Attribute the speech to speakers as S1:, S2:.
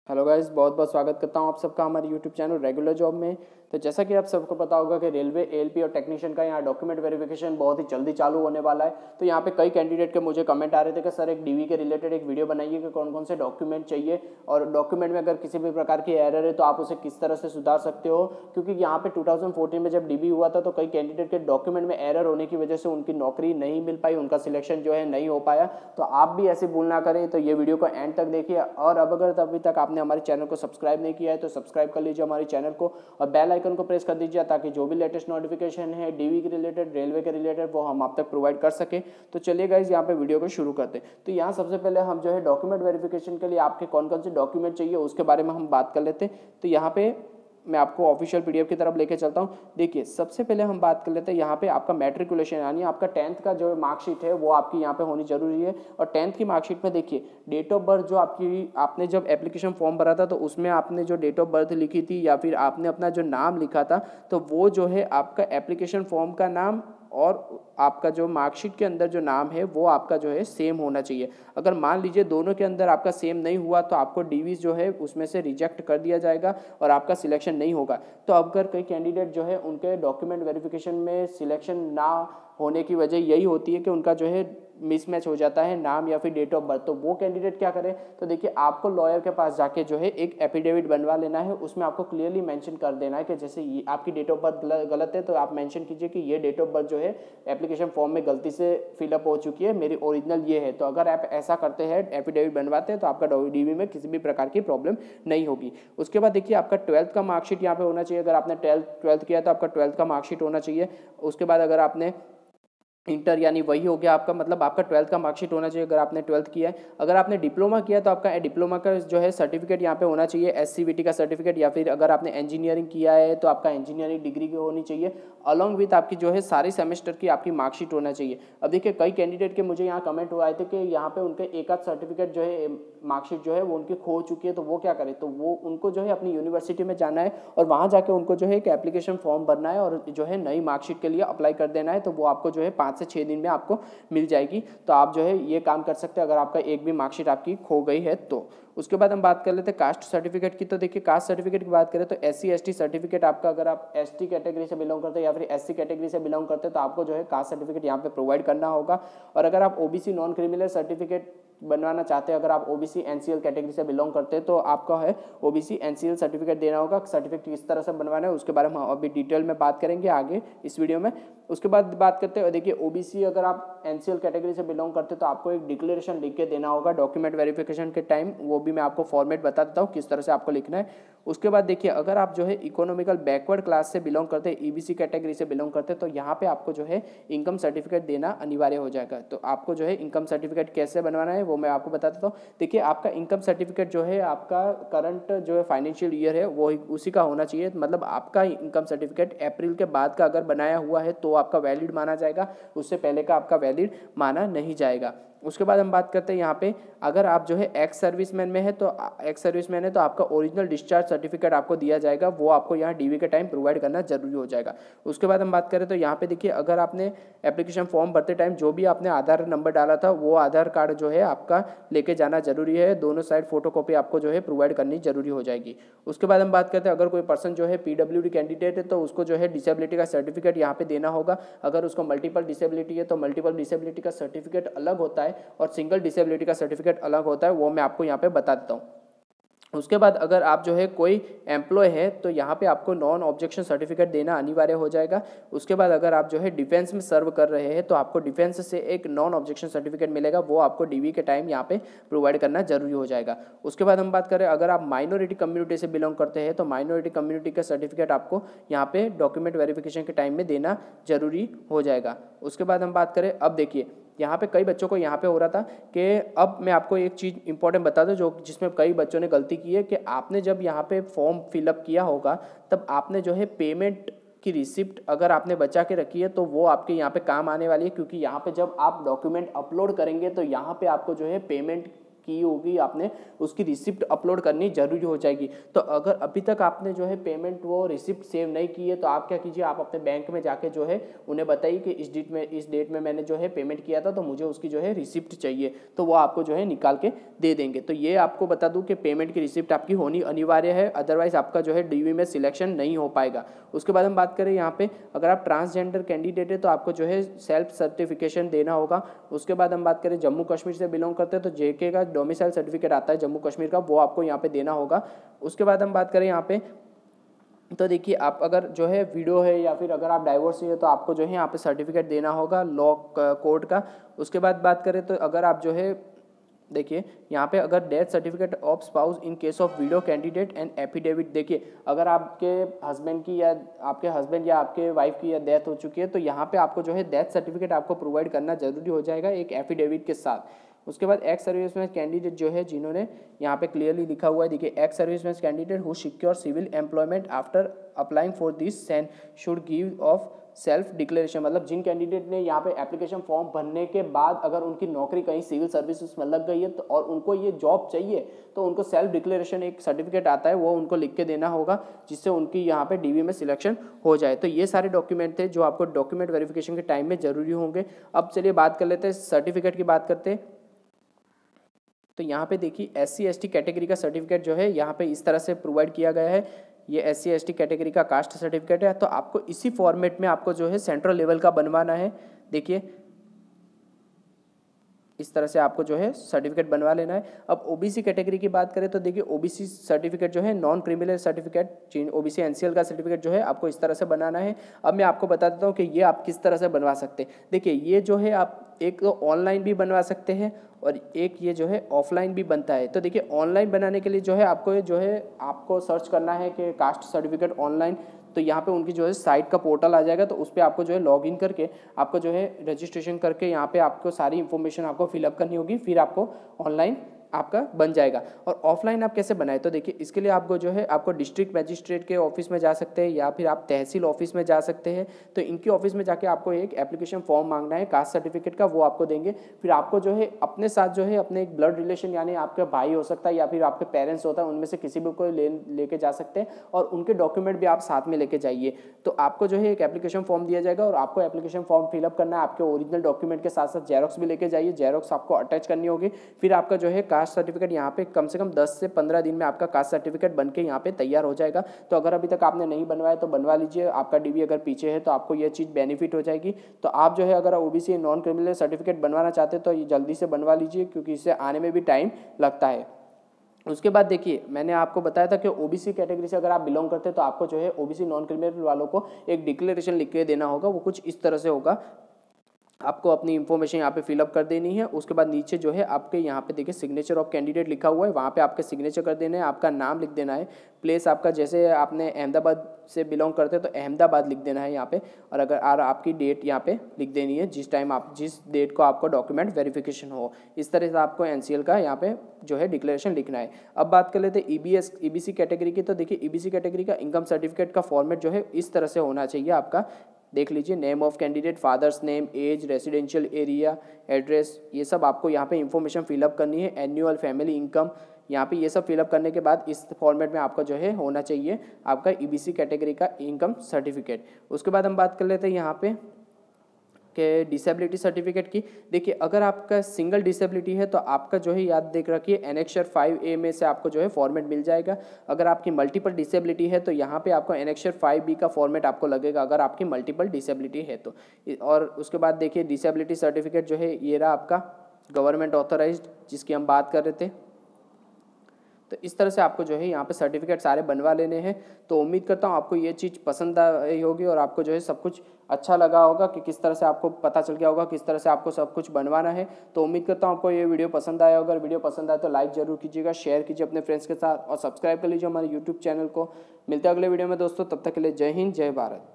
S1: Hello guys, बहुत बहुत स्वागत करता हूं आप सबका हमारे यूट्यूब चैनल रेगुलर जॉब में। तो जैसा कि आप सबको पता होगा कि रेलवे एएलपी और टेक्नीशियन का यहाँ डॉक्यूमेंट वेरिफिकेशन बहुत ही जल्दी चालू होने वाला है। तो यहाँ पे कई कैंडिडेट के मुझे कमेंट आ रहे थे कि सर एक डीवी के रिलेटेड एक वीडियो बनाइए कि कौन कौन से डॉक्यूमेंट चाहिए और डॉक्यूमेंट में अगर किसी भी प्रकार की एरर है तो आप उसे किस तरह से सुधार सकते हो। क्योंकि यहाँ पे 2014 में जब डीबी हुआ था तो कई कैंडिडेट के डॉक्यूमेंट में एरर होने की वजह से उनकी नौकरी नहीं मिल पाई, उनका सिलेक्शन जो है नहीं हो पाया। तो आप भी ऐसी भूल ना करें, तो ये वीडियो को एंड तक देखिए। और अब अगर अभी तक आपने हमारे चैनल को सब्सक्राइब नहीं किया है तो सब्सक्राइब कर लीजिए हमारे चैनल को और बेल आइकन को प्रेस कर दीजिए ताकि जो भी लेटेस्ट नोटिफिकेशन है डीवी के रिलेटेड, रेलवे के रिलेटेड, वो हम आप तक प्रोवाइड कर सके। तो चलिए गाइज यहाँ पे वीडियो को शुरू करते हैं। तो यहाँ सबसे पहले हम जो है डॉक्यूमेंट वेरिफिकेशन के लिए आपके कौन कौन से डॉक्यूमेंट चाहिए उसके बारे में हम बात कर लेते हैं। तो यहाँ पे मैं आपको ऑफिशियल पीडीएफ की तरफ लेके चलता हूँ। देखिए, सबसे पहले हम बात कर लेते हैं यहाँ पे आपका मैट्रिकुलेशन, यानी आपका 10th का जो मार्कशीट है वो आपकी यहाँ पे होनी जरूरी है। और 10th की मार्कशीट में देखिए डेट ऑफ बर्थ, जो आपने जब एप्लीकेशन फॉर्म भरा था तो उसमें आपने जो डेट ऑफ बर्थ लिखी थी या फिर आपने अपना जो नाम लिखा था तो वो जो है आपका एप्लीकेशन फॉर्म का नाम और आपका जो मार्कशीट के अंदर जो नाम है वो आपका जो है सेम होना चाहिए। अगर मान लीजिए दोनों के अंदर आपका सेम नहीं हुआ तो आपको डीवी जो है उसमें से रिजेक्ट कर दिया जाएगा और आपका सिलेक्शन नहीं होगा। तो अगर कई कैंडिडेट जो है उनके डॉक्यूमेंट वेरिफिकेशन में सिलेक्शन ना होने की वजह यही होती है कि उनका जो है मिसमैच हो जाता है नाम या फिर डेट ऑफ बर्थ। तो वो कैंडिडेट क्या करें, तो देखिए आपको लॉयर के पास जाके जो है एक एफिडेविट बनवा लेना है। उसमें आपको क्लियरली मेंशन कर देना है कि जैसे ये आपकी डेट ऑफ बर्थ गलत है तो आप मेंशन कीजिए कि ये डेट ऑफ बर्थ जो है एप्लीकेशन फॉर्म में गलती से फिलअप हो चुकी है, मेरी ओरिजिनल ये है। तो अगर आप ऐसा करते हैं, एफिडेविट बनवाते हैं, तो आपका डीवी में किसी भी प्रकार की प्रॉब्लम नहीं होगी। उसके बाद देखिए आपका 12th का मार्कशीट यहाँ पे होना चाहिए। अगर आपने 12th किया तो आपका 12th का मार्कशीट होना चाहिए। उसके बाद अगर आपने इंटर, यानी वही हो गया आपका, मतलब आपका 12th का मार्कशीट होना चाहिए अगर आपने 12th किया है। अगर आपने डिप्लोमा किया तो आपका डिप्लोमा का जो है सर्टिफिकेट यहाँ पे होना चाहिए, एससीवीटी का सर्टिफिकेट, या फिर अगर आपने इंजीनियरिंग किया है तो आपका इंजीनियरिंग डिग्री की होनी चाहिए अलॉन्ग विथ आपकी जो है सारे सेमेस्टर की आपकी मार्कशीट होना चाहिए। अब देखिए कई कैंडिडेट के मुझे यहाँ कमेंट हुआ थे कि यहाँ पे उनके एक आध सर्टिफिकेट जो है, मार्कशीट जो है वो उनकी खो चुकी है, तो वो क्या करें। तो वो उनको जो है अपनी यूनिवर्सिटी में जाना है और वहाँ जाके उनको जो है एक एप्लीकेशन फॉर्म भरना है और जो है नई मार्कशीट के लिए अप्लाई कर देना है। तो वो आपको जो है 5 से 6 दिन में आपको मिल जाएगी। तो आप जो है ये काम कर सकते हैं अगर आपका एक भी मार्कशीट आपकी खो गई है तो। उसके बाद हम बात कर लेते हैं कास्ट सर्टिफिकेट की। तो देखिए कास्ट सर्टिफिकेट की बात करें तो एससी एसटी सर्टिफिकेट आपका, अगर आप एसटी कैटेगरी से बिलोंग करते हैं या फिर एससी कैटेगरी से बिलोंग करते हैं तो आपको जो है कास्ट सर्टिफिकेट यहाँ पे प्रोवाइड करना होगा। और अगर आप ओबीसी नॉन क्रिमिनल सर्टिफिकेट बनवाना चाहते हैं, अगर आप ओबीसी एनसीएल कैटेगरी से बिलोंग करते हैं तो आपका है ओबीसी एनसीएल सर्टिफिकेट देना होगा। सर्टिफिकेट किस तरह से बनवाना है उसके बारे में हम अभी डिटेल में बात करेंगे आगे इस वीडियो में। उसके बाद बात करते हैं, देखिए ओबीसी अगर आप एनसीएल कैटेगरी से बिलोंग करते हैं तो आपको एक डिक्लेरेशन लिख के देना होगा डॉक्यूमेंट वेरिफिकेशन के टाइम। वो भी मैं आपको फॉर्मेट बता देता हूँ किस तरह से आपको लिखना है। उसके बाद देखिए अगर आप जो है इकोनॉमिकल बैकवर्ड क्लास से बिलोंग करते हैं, ईबीसी कैटेगरी से बिलोंग करते हैं, तो यहाँ पे आपको जो है इनकम सर्टिफिकेट देना अनिवार्य हो जाएगा। तो आपको जो है इनकम सर्टिफिकेट कैसे बनवाना है वो मैं आपको बता देता हूँ। देखिए आपका इनकम सर्टिफिकेट जो है आपका करंट जो है फाइनेंशियल ईयर है वो उसी का होना चाहिए। मतलब आपका इनकम सर्टिफिकेट अप्रैल के बाद का अगर बनाया हुआ है तो आपका वैलिड माना जाएगा, उससे पहले का आपका वैलिड माना नहीं जाएगा। उसके बाद हम बात करते हैं यहाँ पे अगर आप जो है एक्स सर्विसमैन में है तो आपका ओरिजिनल डिस्चार्ज सर्टिफिकेट आपको दिया जाएगा, वो आपको यहाँ डीवी के टाइम प्रोवाइड करना जरूरी हो जाएगा। उसके बाद हम बात करें तो यहाँ पे देखिए अगर आपने एप्लीकेशन फॉर्म भरते टाइम जो भी आपने आधार नंबर डाला था वो आधार कार्ड जो है आपका लेके जाना जरूरी है। दोनों साइड फोटोकॉपी आपको जो है प्रोवाइड करनी जरूरी हो जाएगी। उसके बाद हम बात करते हैं अगर कोई पर्सन जो है पीडब्ल्यूडी कैंडिडेट है तो उसको जो है डिसेबिलिटी का सर्टिफिकेट यहाँ पे देना होगा। अगर उसको मल्टीपल डिसेबिलिटी है तो मल्टीपल डिसेबिलिटी का सर्टिफिकेट अलग होता है और सिंगल डिसेबिलिटी का सर्टिफिकेट अलग होता है, वो मैं आपको यहाँ पे बता देता हूँ। उसके बाद अगर आप जो है कोई एम्प्लॉय है तो यहाँ पे आपको नॉन ऑब्जेक्शन सर्टिफिकेट देना अनिवार्य हो जाएगा। उसके बाद अगर आप जो है डिफेंस में सर्व कर रहे हैं तो आपको डिफेंस से एक नॉन ऑब्जेक्शन सर्टिफिकेट मिलेगा, वो आपको डीवी के टाइम यहाँ पे प्रोवाइड करना जरूरी हो जाएगा। उसके बाद हम बात करें अगर आप माइनॉरिटी कम्युनिटी से बिलोंग करते हैं तो माइनॉरिटी कम्युनिटी का सर्टिफिकेट आपको यहाँ पे डॉक्यूमेंट वेरिफिकेशन के टाइम में देना जरूरी हो जाएगा। उसके बाद हम बात करें, अब देखिए यहाँ पे कई बच्चों को यहाँ पे हो रहा था कि अब मैं आपको एक चीज़ इंपॉर्टेंट बता दूँ जो जिसमें कई बच्चों ने गलती की है कि आपने जब यहाँ पे फॉर्म फिलअप किया होगा तब आपने जो है पेमेंट की रिसिप्ट अगर आपने बचा के रखी है तो वो आपके यहाँ पे काम आने वाली है। क्योंकि यहाँ पे जब आप डॉक्यूमेंट अपलोड करेंगे तो यहाँ पे आपको जो है पेमेंट की होगी आपने, उसकी रिसिप्ट अपलोड करनी जरूरी हो जाएगी। तो अगर अभी तक आपने जो है पेमेंट वो रिसिप्ट सेव नहीं की है तो आप क्या कीजिए, आप अपने बैंक में जाके जो है उन्हें बताइए कि इस डेट में मैंने जो है पेमेंट किया था तो मुझे उसकी जो है रिसिप्ट चाहिए, तो वो आपको जो है निकाल के दे देंगे। तो ये आपको बता दूं कि पेमेंट की रिसिप्ट आपकी होनी अनिवार्य है, अदरवाइज आपका जो है डीवी में सिलेक्शन नहीं हो पाएगा। उसके बाद हम बात करें यहाँ पे, अगर आप ट्रांसजेंडर कैंडिडेट है तो आपको जो है सेल्फ सर्टिफिकेशन देना होगा। उसके बाद हम बात करें जम्मू कश्मीर से बिलोंग करते हैं तो जेके का डोमिसाइल सर्टिफिकेट आता है जम्मू कश्मीर का, वो आपको यहाँ पे देना होगा। उसके बाद हम बात करें यहाँ पे, तो देखिए आप अगर जो है वीडियो है या फिर अगर आप डाइवोर्स है तो आपको जो है यहाँ पे सर्टिफिकेट देना होगा लॉ कोर्ट का। उसके बाद बात करें तो अगर आप जो है देखिए यहाँ पे अगर death certificate of spouse in case of widow candidate and affidavit, देखिए अगर आपके हस्बैंड की या आपके वाइफ की या डेथ हो चुकी है तो यहाँ पे आपको जो है डेथ सर्टिफिकेट आपको प्रोवाइड करना जरूरी हो जाएगा एक एफिडेविट के साथ। उसके बाद एक्स सर्विसमैन कैंडिडेट जो है जिन्होंने यहाँ पे क्लियरली लिखा हुआ है, देखिए ex serviceman candidate who secure civil employment after applying for this send should give of self declaration, मतलब जिन कैंडिडेट ने यहाँ पे एप्लीकेशन फॉर्म भरने के बाद अगर उनकी नौकरी कहीं सिविल सर्विसेज में लग गई है तो और उनको ये जॉब चाहिए तो उनको सेल्फ डिक्लेरेशन एक सर्टिफिकेट आता है वो उनको लिख के देना होगा जिससे उनकी यहाँ पे डीवी में सिलेक्शन हो जाए। तो ये सारे डॉक्यूमेंट थे जो आपको डॉक्यूमेंट वेरिफिकेशन के टाइम में जरूरी होंगे। अब चलिए बात कर लेते हैं सर्टिफिकेट की बात करते हैं। तो यहाँ पे देखिए SC/ST कैटेगरी का सर्टिफिकेट जो है यहाँ पे इस तरह से प्रोवाइड किया गया है। ये SC/ST कैटेगरी का कास्ट सर्टिफिकेट है, तो आपको इसी फॉर्मेट में आपको जो है सेंट्रल लेवल का बनवाना है। देखिए इस तरह से आपको जो है सर्टिफिकेट बनवा लेना है। अब ओबीसी कैटेगरी की बात करें तो देखिए ओबीसी सर्टिफिकेट जो है non criminal certificate OBC NCL का सर्टिफिकेट जो है आपको इस तरह से बनाना है। अब मैं आपको बता देता हूँ कि ये आप किस तरह से बनवा सकते हैं। देखिए ये जो है आप एक तो ऑनलाइन भी बनवा सकते हैं और एक ये जो है ऑफलाइन भी बनता है। तो देखिए ऑनलाइन बनाने के लिए जो है आपको सर्च करना है कि कास्ट सर्टिफिकेट ऑनलाइन, तो यहाँ पे उनकी जो है साइट का पोर्टल आ जाएगा, तो उस पर आपको जो है लॉगिन करके आपको जो है रजिस्ट्रेशन करके यहाँ पे आपको सारी इन्फॉर्मेशन आपको फिलअप करनी होगी, फिर आपको ऑनलाइन आपका बन जाएगा। और ऑफलाइन आप कैसे बनाए, तो देखिए इसके लिए आपको जो है आपको डिस्ट्रिक्ट मजिस्ट्रेट के ऑफिस में जा सकते हैं या फिर आप तहसील ऑफिस में जा सकते हैं। तो इनके ऑफिस में जाके आपको एक एप्लीकेशन फॉर्म मांगना है कास्ट सर्टिफिकेट का, वो आपको देंगे। फिर आपको जो है अपने साथ जो है अपने एक ब्लड रिलेशन यानी आपका भाई हो सकता है या फिर आपके पेरेंट्स होता है, उनमें से किसी भी को लेके जा सकते हैं और उनके डॉक्यूमेंट भी आप साथ में लेके जाइए। तो आपको जो है एक एप्लीकेशन फॉर्म दिया जाएगा और आपको एप्लीकेशन फॉर्म फिलअप करना है। आपके ओरिजिनल डॉक्यूमेंट के साथ साथ जेरोक्स भी लेके जाइए, जेरोक्स आपको अटैच करनी होगी। फिर आपका जो है कास्ट सर्टिफिकेट यहाँ पे कम से कम 10 से 15 दिन में आपका कास्ट सर्टिफिकेट बनके यहाँ पे तैयार हो जाएगा। तो अगर अभी तक आपने नहीं बनवाया तो बनवा लीजिए, आपका डीवी अगर पीछे है तो आपको ये चीज़ बेनिफिट हो जाएगी। तो आप जो है अगर ओबीसी नॉन क्रिमिनल सर्टिफिकेट बनवाना चाहते हैं तो ये जल्दी से बनवा लीजिए क्योंकि इससे आने में भी टाइम लगता है। उसके बाद देखिए मैंने आपको बताया था कि ओबीसी कैटेगरी से अगर आप बिलोंग करते हैं तो आपको जो है ओबीसी नॉन क्रिमिनल वालों को एक डिक्लेरेशन लिख के देना होगा। वो कुछ इस तरह से होगा, आपको अपनी इन्फॉर्मेशन यहाँ पे फिलअप कर देनी है। उसके बाद नीचे जो है आपके यहाँ पे देखिए सिग्नेचर ऑफ कैंडिडेट लिखा हुआ है, वहाँ पे आपके सिग्नेचर कर देना है, आपका नाम लिख देना है, प्लेस आपका जैसे आपने अहमदाबाद से बिलोंग करते हैं तो अहमदाबाद लिख देना है यहाँ पे, और अगर आपकी डेट यहाँ पे लिख देनी है जिस डेट को आपको डॉक्यूमेंट वेरिफिकेशन हो। इस तरह से आपको एनसीएल का यहाँ पे जो है डिक्लेरेशन लिखना है। अब बात कर लेते हैं ईबीसी कैटेगरी की। तो देखिए ईबीसी कैटेगरी का इनकम सर्टिफिकेट का फॉर्मेट जो है इस तरह से होना चाहिए आपका। देख लीजिए name of candidate, father's name, age, residential area, address, ये सब आपको यहाँ पे इंफॉर्मेशन फिलअप करनी है। एनुअल फैमिली इनकम यहाँ पे ये सब फिलअप करने के बाद इस फॉर्मेट में आपका जो है होना चाहिए आपका ईबीसी कैटेगरी का इनकम सर्टिफिकेट। उसके बाद हम बात कर लेते हैं यहाँ पे के डिसेबिलिटी सर्टिफिकेट की। देखिए अगर आपका सिंगल डिसेबिलिटी है तो आपका जो है याद देख रखिए एनेक्सर 5A में से आपको जो है फॉर्मेट मिल जाएगा। अगर आपकी मल्टीपल डिसेबिलिटी है तो यहाँ पे आपको एनेक्सर 5B का फॉर्मेट आपको लगेगा अगर आपकी मल्टीपल डिसेबिलिटी है तो। और उसके बाद देखिए डिसेबिलिटी सर्टिफिकेट जो है ये रहा आपका गवर्नमेंट ऑथोराइज्ड जिसकी हम बात कर रहे थे। तो इस तरह से आपको जो है यहाँ पे सर्टिफिकेट सारे बनवा लेने हैं। तो उम्मीद करता हूँ आपको ये चीज़ पसंद आई होगी और आपको जो है सब कुछ अच्छा लगा होगा कि किस तरह से आपको पता चल गया होगा किस तरह से आपको सब कुछ बनवाना है। तो उम्मीद करता हूँ आपको ये वीडियो पसंद आया होगा। अगर वीडियो पसंद आए तो लाइक जरूर कीजिएगा, शेयर कीजिए अपने फ्रेंड्स के साथ और सब्सक्राइब कर लीजिए हमारे यूट्यूब चैनल को। मिलते हैं अगले वीडियो में दोस्तों, तब तक के लिए जय हिंद, जय भारत।